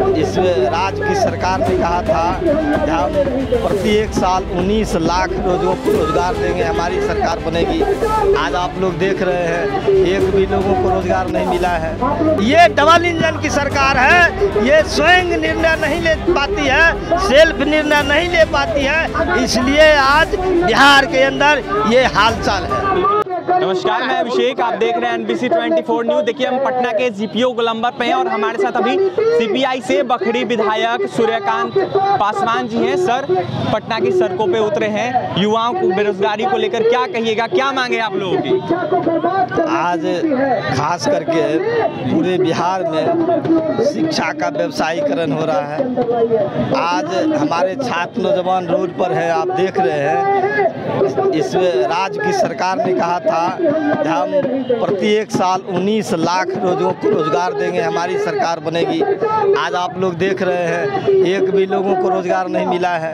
इस राज्य की सरकार ने कहा था कि हम प्रति एक साल 19 लाख लोगों को रोजगार देंगे, हमारी सरकार बनेगी। आज आप लोग देख रहे हैं एक भी लोगों को रोजगार नहीं मिला है। ये डबल इंजन की सरकार है, ये स्वयं निर्णय नहीं ले पाती है, सेल्फ निर्णय नहीं ले पाती है, इसलिए आज बिहार के अंदर ये हालचाल है। नमस्कार, मैं अभिषेक, आप देख रहे हैं NBC 24 न्यूज। देखिए, हम पटना के GPO गोलंबर पे हैं और हमारे साथ अभी CPI से बखरी विधायक सूर्यकांत पासवान जी हैं। सर, पटना की सड़कों पे उतरे हैं, युवाओं को बेरोजगारी को लेकर क्या कहिएगा, क्या मांगे आप लोगों की? आज खास करके पूरे बिहार में शिक्षा का व्यवसायीकरण हो रहा है। आज हमारे छात्र नौजवान रोड पर है, आप देख रहे हैं। इस राज्य की सरकार ने कहा था कि हम प्रति एक साल 19 लाख लोगों को रोजगार देंगे, हमारी सरकार बनेगी। आज आप लोग देख रहे हैं एक भी लोगों को रोजगार नहीं मिला है।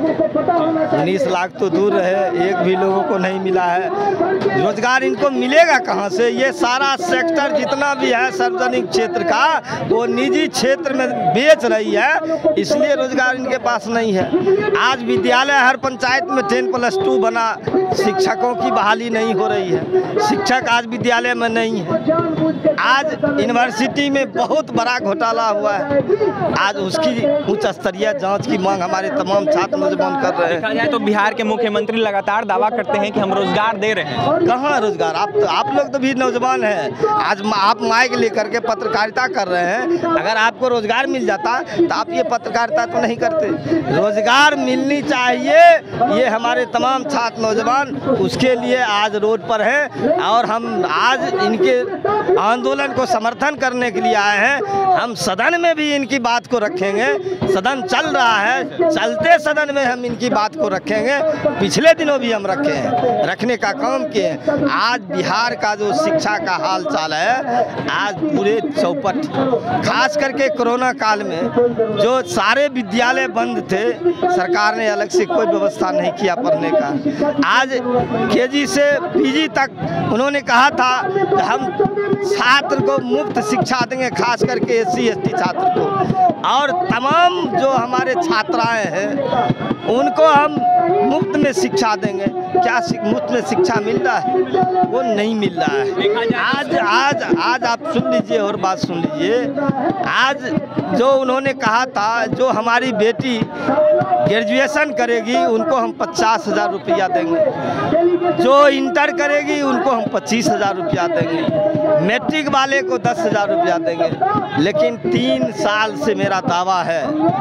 19 लाख तो दूर रहे, एक भी लोगों को नहीं मिला है। रोजगार इनको मिलेगा कहाँ से? ये सारा सेक्टर जितना भी है सार्वजनिक क्षेत्र का, वो निजी क्षेत्र में बेच रही है, इसलिए रोजगार इनके पास नहीं है। आज विद्यालय हर पंचायत में 10+2 बना, शिक्षकों की बहाली नहीं हो रही है, शिक्षक आज विद्यालय में नहीं है। आज यूनिवर्सिटी में बहुत बड़ा घोटाला हुआ है, आज उसकी उच्च स्तरीय जांच की मांग हमारे तमाम छात्र नौजवान कर रहे हैं। देखा जाए तो बिहार के मुख्यमंत्री लगातार दावा करते हैं कि हम रोजगार दे रहे हैं। कहाँ रोजगार? आप लोग तो भी नौजवान हैं, आज आप माइक लेकर के पत्रकारिता कर रहे हैं। अगर आपको रोजगार मिल जाता तो आप ये पत्रकारिता तो नहीं करते। रोजगार मिलनी चाहिए, ये हमारे तमाम छात्र नौजवान उसके लिए आज रोड पर हैं और हम आज इनके आंदोलन को समर्थन करने के लिए आए हैं। हम सदन में भी इनकी बात को रखेंगे, सदन चल रहा है, चलते सदन में हम इनकी बात को रखेंगे। पिछले दिनों भी हम रखे हैं, रखने का काम किए। आज बिहार का जो शिक्षा का हाल चाल है, आज पूरे चौपट, खास करके कोरोना काल में जो सारे विद्यालय बंद थे, सरकार ने अलग से कोई व्यवस्था नहीं किया पढ़ने का। आज KG से PG तक उन्होंने कहा था कि हम छात्र को मुफ्त शिक्षा देंगे, खास करके SC ST छात्र को, और तमाम जो हमारे छात्राएं हैं उनको हम मुफ्त में शिक्षा देंगे। क्या मुफ्त में शिक्षा मिल रहा है? वो नहीं मिल रहा है। आज आप सुन लीजिए और बात सुन लीजिए। आज जो उन्होंने कहा था, जो हमारी बेटी ग्रेजुएशन करेगी उनको हम 50,000 रुपया देंगे, जो इंटर करेगी उनको हम 25,000 रुपया देंगे, मैट्रिक वाले को 10,000 रुपया देंगे। लेकिन 3 साल से मेरा दावा है,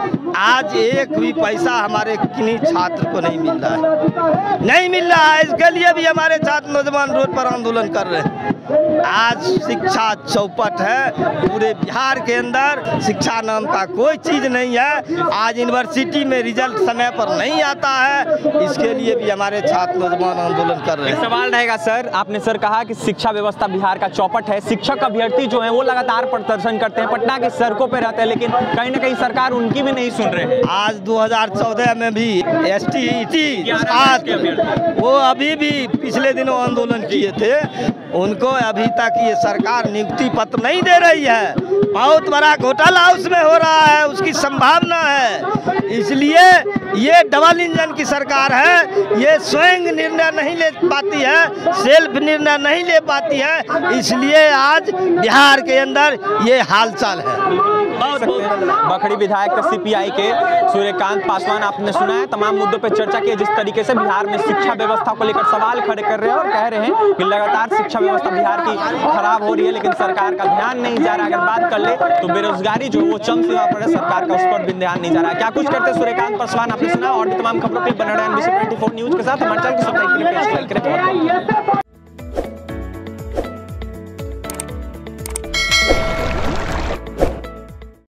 आज एक भी पैसा हमारे किन्हीं छात्र को नहीं मिल रहा है, नहीं मिल रहा है। इसके लिए भी हमारे छात्र नौजवान रोड पर आंदोलन कर रहे हैं। आज शिक्षा चौपट है, पूरे बिहार के अंदर शिक्षा नाम का कोई चीज़ नहीं है। आज यूनिवर्सिटी में रिजल्ट समय पर नहीं आता है, इसके लिए भी हमारे छात्र नौजवान आंदोलन कर रहे हैं। सवाल रहेगा सर, आपने सर कहा कि शिक्षा व्यवस्था बिहार का चौपट है, शिक्षक अभ्यर्थी जो है वो लगातार प्रदर्शन करते हैं, पटना की सड़कों पर रहते हैं, लेकिन कहीं ना कहीं सरकार उनकी भी नहीं सुन रहे हैं। आज 2014 में भी ST वो अभी भी पिछले दिनों आंदोलन किए थे, उनको अभी तक ये सरकार नियुक्ति पत्र नहीं दे रही है। बहुत बड़ा घोटाला उसमें हो रहा है, उसकी संभावना है। इसलिए ये डबल इंजन की सरकार है, ये स्वयं निर्णय नहीं ले पाती है, सेल्फ निर्णय नहीं ले पाती है, इसलिए आज बिहार के अंदर ये हालचाल है। बखरी विधायक CPI के सूर्यकांत पासवान, आपने सुना है, तमाम मुद्दों पर चर्चा की। जिस तरीके से बिहार में शिक्षा व्यवस्था को लेकर सवाल खड़े कर रहे हैं और कह रहे हैं कि लगातार शिक्षा व्यवस्था बिहार की खराब हो रही है, लेकिन सरकार का ध्यान नहीं जा रहा। अगर बात कर ले तो बेरोजगारी जो वो चरम सीमा पर है, सरकार का उस पर भी ध्यान नहीं जा रहा है। क्या कुछ करते सूर्यकांत पासवान, आपने सुना। और भी तमाम खबरों के लिए बने रहे NBC 24 न्यूज के साथ। हमारे चैनल को सब्सक्राइब करें, प्रेस लाइक करें।